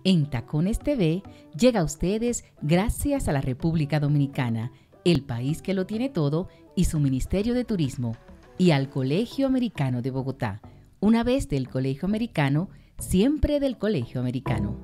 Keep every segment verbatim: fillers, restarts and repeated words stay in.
En Tacones T V llega a ustedes gracias a la República Dominicana, el país que lo tiene todo, y su Ministerio de Turismo, y al Colegio Americano de Bogotá. Una vez del Colegio Americano, siempre del Colegio Americano.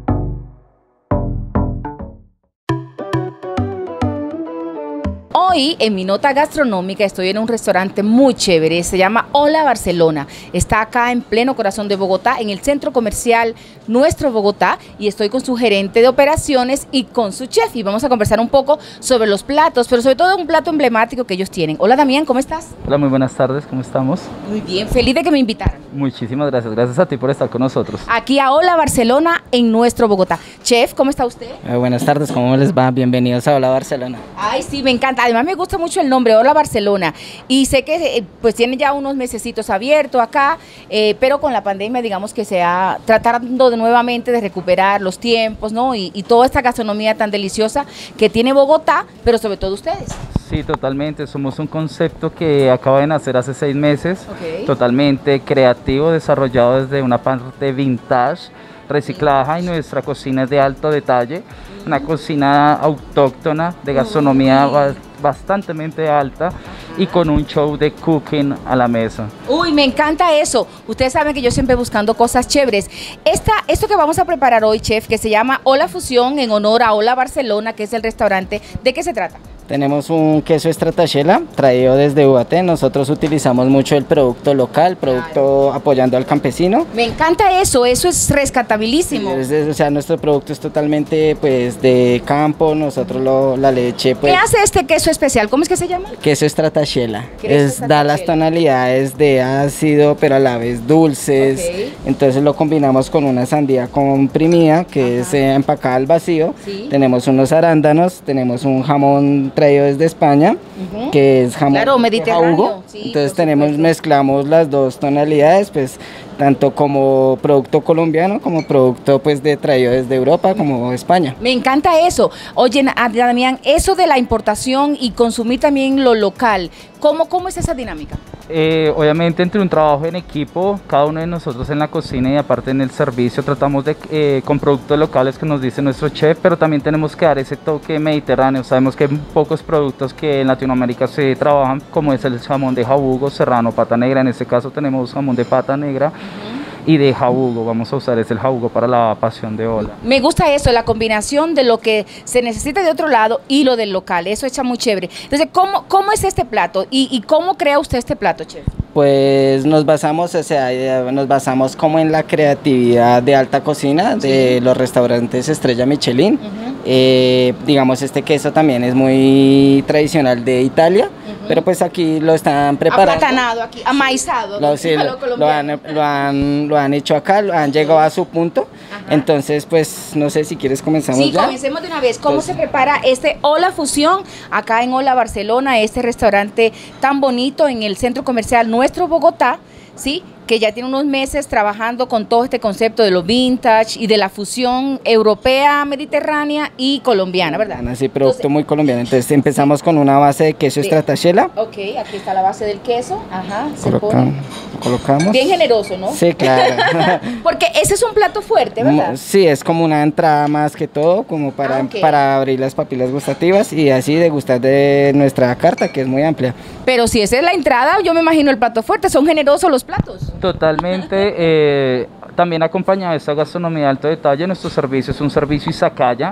Hoy, en mi nota gastronómica, estoy en un restaurante muy chévere, se llama Hola Barcelona. Está acá en pleno corazón de Bogotá, en el centro comercial Nuestro Bogotá, y estoy con su gerente de operaciones y con su chef, y vamos a conversar un poco sobre los platos, pero sobre todo un plato emblemático que ellos tienen. Hola Damián, ¿cómo estás? Hola, muy buenas tardes, ¿cómo estamos? Muy bien, feliz de que me invitaran. Muchísimas gracias, gracias a ti por estar con nosotros. Aquí a Hola Barcelona en Nuestro Bogotá. Chef, ¿cómo está usted? Eh, buenas tardes, ¿cómo les va? Bienvenidos a Hola Barcelona. Ay, sí, me encanta. Además me gusta mucho el nombre, Hola Barcelona. Y sé que eh, pues tiene ya unos mesecitos abierto acá, eh, pero con la pandemia digamos que se ha tratando de nuevamente de recuperar los tiempos, ¿no? Y, y toda esta gastronomía tan deliciosa que tiene Bogotá, pero sobre todo ustedes. Sí, totalmente. Somos un concepto que acaba de nacer hace seis meses, Okay. Totalmente creativo, desarrollado desde una parte vintage, reciclaje, y nuestra cocina es de alto detalle, una cocina autóctona de gastronomía ba bastantemente alta y con un show de cooking a la mesa. Uy, me encanta eso. Ustedes saben que yo siempre buscando cosas chéveres. Esta, esto que vamos a preparar hoy, chef, que se llama Hola Fusión, en honor a Hola Barcelona, que es el restaurante, ¿de qué se trata? Tenemos un queso Stracciatella traído desde U A T. Nosotros utilizamos mucho el producto local, producto claro. apoyando al campesino. Me encanta eso, eso es rescatabilísimo. Es, es, o sea, nuestro producto es totalmente pues de campo, nosotros lo, la leche pues... ¿Qué hace este queso especial? ¿Cómo es que se llama? Queso Stracciatella. Es, da las tonalidades de ácido, pero a la vez dulces. Okay. Entonces lo combinamos con una sandía comprimida, que Ajá. es eh, empacada al vacío. ¿Sí? Tenemos unos arándanos, tenemos un jamón traído desde España, uh-huh. que es jamón claro, mediterráneo. Sí, entonces tenemos, mezclamos las dos tonalidades, pues tanto como producto colombiano como producto pues de traído desde Europa como España. Me encanta eso. Oye, Damián, eso de la importación y consumir también lo local, ¿cómo, cómo es esa dinámica? Eh, obviamente entre un trabajo en equipo, cada uno de nosotros en la cocina y aparte en el servicio tratamos de eh, con productos locales que nos dice nuestro chef, pero también tenemos que dar ese toque mediterráneo. Sabemos que hay pocos productos que en Latinoamérica se trabajan, como es el jamón de jabugo, serrano, pata negra. En este caso tenemos jamón de pata negra y de jabugo. Vamos a usar es el jabugo para la pasión de Hola. Me gusta eso, la combinación de lo que se necesita de otro lado y lo del local, eso está muy chévere. Entonces, ¿cómo, cómo es este plato y, y cómo crea usted este plato, chef? Pues nos basamos, o sea, nos basamos como en la creatividad de alta cocina de sí. los restaurantes Estrella Michelin. Uh-huh. eh, digamos, este queso también es muy tradicional de Italia, uh-huh. pero pues aquí lo están preparando. Aplatanado aquí, amaizado. Lo, sí, lo, lo, han, lo, han, lo han hecho acá, lo han llegado a su punto. Ajá. Entonces, pues, no sé si quieres comenzamos sí, ya. Sí, comencemos de una vez. ¿Cómo Entonces, se prepara este Hola Fusión acá en Hola Barcelona, este restaurante tan bonito en el centro comercial Nuestro Bogotá, ¿sí? Que ya tiene unos meses trabajando con todo este concepto de lo vintage y de la fusión europea, mediterránea y colombiana, ¿verdad? Sí, producto Entonces, muy colombiano. Entonces empezamos con una base de queso Stracciatella. Ok, aquí está la base del queso. Ajá, se Coloca, pone. colocamos. Bien generoso, ¿no? Sí, claro. Porque ese es un plato fuerte, ¿verdad? Sí, es como una entrada más que todo, como para, ah, okay. para abrir las papilas gustativas y así degustar de nuestra carta, que es muy amplia. Pero si esa es la entrada, yo me imagino el plato fuerte. ¿Son generosos los platos? Totalmente, eh, también acompañado de esta gastronomía de alto detalle, nuestro servicio es un servicio izakaya.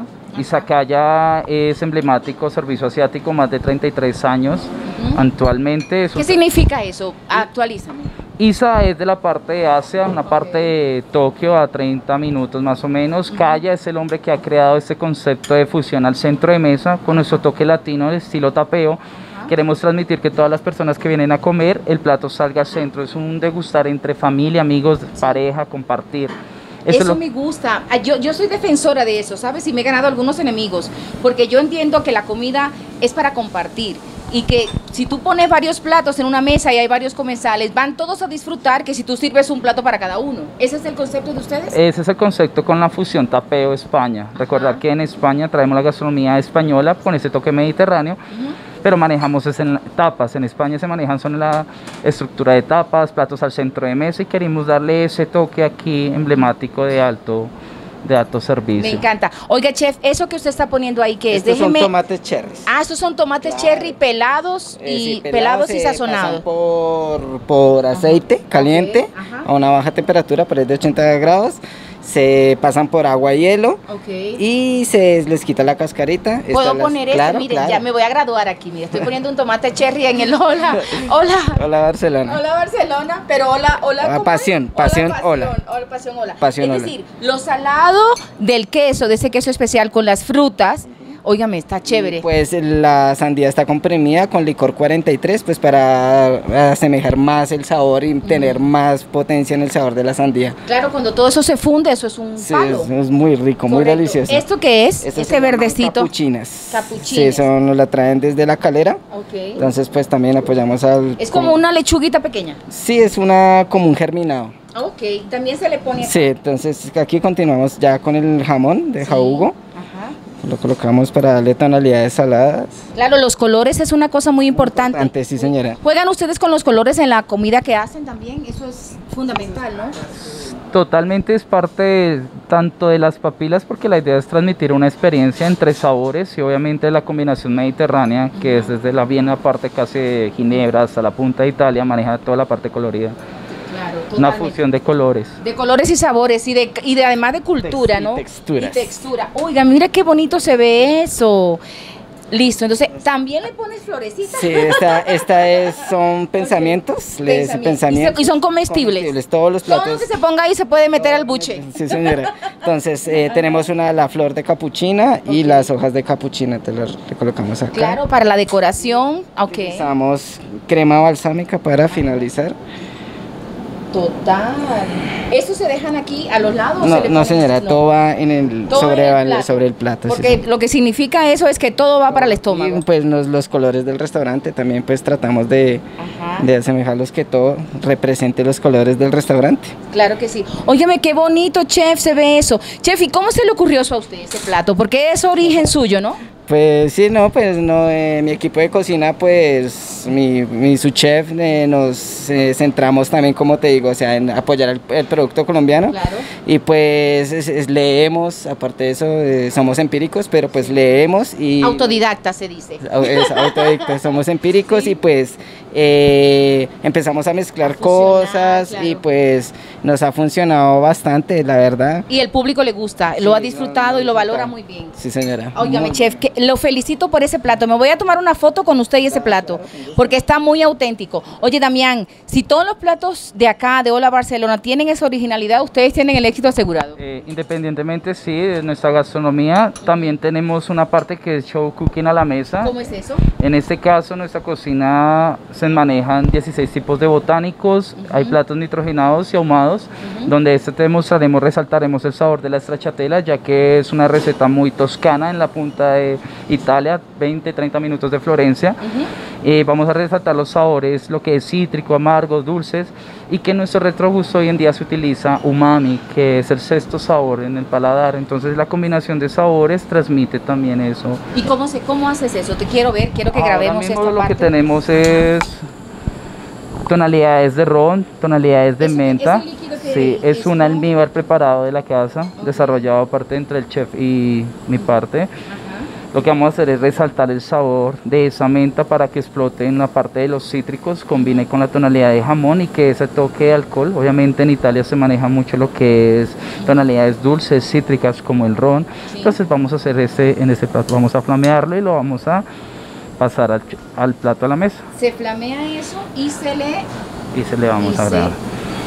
Izakaya es emblemático, servicio asiático, más de treinta y tres años uh-huh. actualmente. Es ¿Qué significa eso? Actualízame. Isa es de la parte de Asia, una parte de Tokio a treinta minutos más o menos. Uh-huh. Kaya es el hombre que ha creado este concepto de fusión al centro de mesa con nuestro toque latino de estilo tapeo. Queremos transmitir que todas las personas que vienen a comer, el plato salga al centro. Es un degustar entre familia, amigos, pareja, compartir. Eso, eso lo... me gusta. Yo, yo soy defensora de eso, ¿sabes? Y me he ganado algunos enemigos, porque yo entiendo que la comida es para compartir. Y que si tú pones varios platos en una mesa y hay varios comensales, van todos a disfrutar que si tú sirves un plato para cada uno. ¿Ese es el concepto de ustedes? Ese es el concepto con la fusión Tapeo España. Ajá. Recordar que en España traemos la gastronomía española con ese toque mediterráneo, uh-huh. pero manejamos es en tapas. En España se manejan son la estructura de tapas, platos al centro de mesa y queremos darle ese toque aquí emblemático de alto de alto servicio. Me encanta. Oiga, chef, eso que usted está poniendo ahí, ¿qué es? Estos Déjeme... son tomates cherries. Ah, estos son tomates Claro. cherry pelados Eh, y sí, pelados, y eh, sazonados. pasan por, por aceite caliente, ajá. a una baja temperatura, por ahí de ochenta grados. Se pasan por agua y hielo Ok. y se les quita la cascarita. ¿Puedo Estas las- poner esto? claro, Miren, claro. ya me voy a graduar aquí. Mire, estoy poniendo un tomate cherry en el hola. Hola. Hola Barcelona. Hola Barcelona, pero hola, hola. Ah, ¿cómo pasión, es? pasión, hola. hola. Pasión, hola, pasión, hola. Pasión, es hola. decir, lo salado del queso, de ese queso especial con las frutas, óigame, está chévere. Pues la sandía está comprimida con licor cuarenta y tres, pues para asemejar más el sabor y tener más potencia en el sabor de la sandía. Claro, cuando todo eso se funde, eso es un Sí, palo. es, es muy rico, muy Correcto. delicioso. ¿Esto qué es? Estos Este se llaman verdecito. Capuchinas. Capuchinas. Sí, eso nos la traen desde la calera. Ok. Entonces pues también apoyamos al... Es como una lechuguita pequeña. Sí, es una como un germinado. Ok, también se le pone... Sí, entonces aquí continuamos ya con el jamón de Sí. jabugo. Ajá. Lo colocamos para darle tonalidades saladas. Claro, los colores es una cosa muy importante. Antes, sí señora. ¿Juegan ustedes con los colores en la comida que hacen también? Eso es fundamental, ¿no? Totalmente es parte de- tanto de las papilas, porque la idea es transmitir una experiencia entre sabores y obviamente la combinación mediterránea, que es desde la bien la parte casi de Ginebra hasta la punta de Italia, maneja toda la parte colorida. Claro, Una totalmente. fusión de colores. De colores y sabores y de, y de además de cultura, Tex- y ¿no? texturas. Y textura. Oiga, mira qué bonito se ve eso. Listo, entonces, ¿también le pones florecitas? Sí, esta, esta es, son pensamientos, les- Pensamientos. pensamientos. Y son comestibles. Todos los Todo lo platos. que se ponga ahí se puede meter al buche. Sí, señora. Entonces, eh, tenemos una, la flor de capuchina y Ok. las hojas de capuchina, te las le colocamos acá. Claro, para la decoración, ok. Usamos crema balsámica para finalizar. Total. ¿Estos se dejan aquí a los lados? o No, se le no ponen- señora, no. todo va en el, Todo sobre, en el plato. sobre el plato. sí, Porque señora. lo que significa eso es que todo va para el estómago. Y pues los, los colores del restaurante también pues tratamos de, Ajá. de asemejarlos, que todo represente los colores del restaurante. Claro que sí. Óyeme, qué bonito, chef, se ve eso. Chef, ¿y cómo se le ocurrió eso a usted, ese plato? Porque es origen suyo, ¿no? Pues sí, no, pues no, eh, mi equipo de cocina, pues mi, mi su chef, eh, nos eh, centramos también, como te digo, o sea, en apoyar el, el producto colombiano. Claro. Y pues es- es- leemos, aparte de eso, eh, somos empíricos, pero pues leemos y... Autodidacta se dice. Au- es autodidacta, somos empíricos Sí. y pues eh, empezamos a mezclar A fusionar, cosas claro. y pues nos ha funcionado bastante, la verdad. Y el público le gusta, Sí, lo ha lo- disfrutado lo y lo valora disfruta. muy bien. Sí, señora. Óigame, Muy- chef, que lo felicito por ese plato. Me voy a tomar una foto con usted y ese plato, porque está muy auténtico. Oye, Damián, si todos los platos de acá, de Hola Barcelona, tienen esa originalidad, ustedes tienen el éxito asegurado. Eh, independientemente, sí, de nuestra gastronomía, también tenemos una parte que es show cooking a la mesa. ¿Cómo es eso? En este caso, en nuestra cocina se manejan dieciséis tipos de botánicos, hay platos nitrogenados y ahumados, donde este te demostraremos, resaltaremos el sabor de la stracciatella, ya que es una receta muy toscana en la punta de Italia, veinte, treinta minutos de Florencia. Eh, vamos a resaltar los sabores, lo que es cítrico, amargos, dulces, y que en nuestro retrogusto hoy en día se utiliza umami, que es el sexto sabor en el paladar. Entonces la combinación de sabores transmite también eso. ¿Y cómo, se, cómo haces eso? Te quiero ver, quiero que Ahora grabemos mismo esta lo parte. que tenemos es tonalidades de ron, tonalidades de ¿Ese- menta. ese líquido que Sí, es es un como- almíbar preparado de la casa, desarrollado aparte entre el chef y mi parte. Ajá. Lo que vamos a hacer es resaltar el sabor de esa menta para que explote en la parte de los cítricos, combine con la tonalidad de jamón y que ese toque de alcohol. Obviamente en Italia se maneja mucho lo que es tonalidades dulces, cítricas como el ron. Sí. Entonces vamos a hacer este en este plato, vamos a flamearlo y lo vamos a pasar al, ch- al plato a la mesa Se flamea eso y se le... y se le vamos y a se- agregar.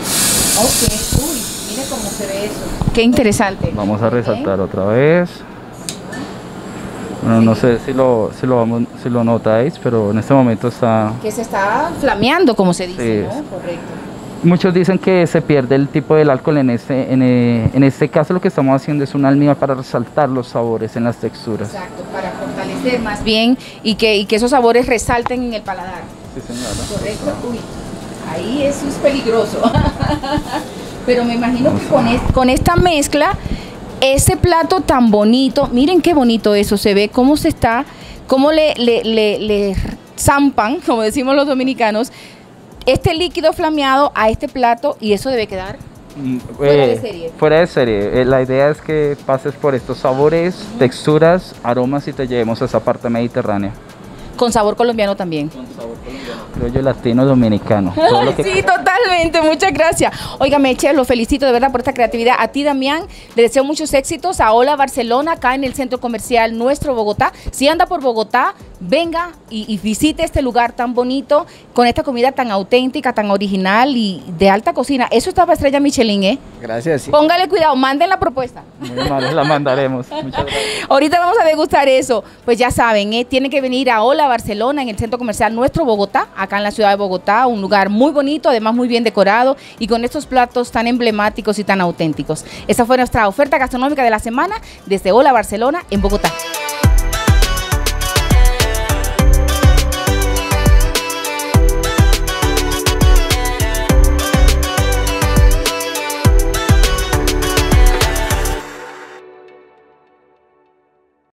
Ok, uy, mire cómo se ve eso. Qué interesante. Vamos a Ok. resaltar otra vez. Bueno, no sé si lo, si lo vamos, si lo notáis, pero en este momento está. Que se está flameando, como se dice, Sí. ¿no? Correcto. Muchos dicen que se pierde el tipo del alcohol en este, en, eh, en este caso lo que estamos haciendo es un almíbar para resaltar los sabores en las texturas. Exacto, para fortalecer más bien y que, y que esos sabores resalten en el paladar. Sí, señora. Correcto. Uy, ahí eso es peligroso. Pero me imagino que con, es- con esta mezcla, ese plato tan bonito, miren qué bonito eso se ve, cómo se está, cómo le, le, le, le zampan, como decimos los dominicanos, este líquido flameado a este plato y eso debe quedar Fuera de serie. Fuera de serie. Eh, la idea es que pases por estos sabores, uh-huh. texturas, aromas y te llevemos a esa parte mediterránea. Con sabor colombiano también. Con sabor colombiano. Criollo latino dominicano. Todo lo que... Sí, totalmente. Muchas gracias. Óigame, chef, lo felicito de verdad por esta creatividad. A ti, Damián, le deseo muchos éxitos. A Hola Barcelona, acá en el Centro Comercial Nuestro Bogotá. Si anda por Bogotá, venga y, y visite este lugar tan bonito, con esta comida tan auténtica, tan original y de alta cocina. Eso está para estrella Michelin, ¿eh? Gracias. Sí. Póngale cuidado, manden la propuesta. Muy mal, la mandaremos. Muchas gracias. Ahorita vamos a degustar eso. Pues ya saben, ¿eh? Tienen que venir a Hola Barcelona, en el Centro Comercial Nuestro Bogotá, acá en la ciudad de Bogotá, un lugar muy bonito, además muy bien decorado y con estos platos tan emblemáticos y tan auténticos. Esa fue nuestra oferta gastronómica de la semana desde Hola Barcelona en Bogotá.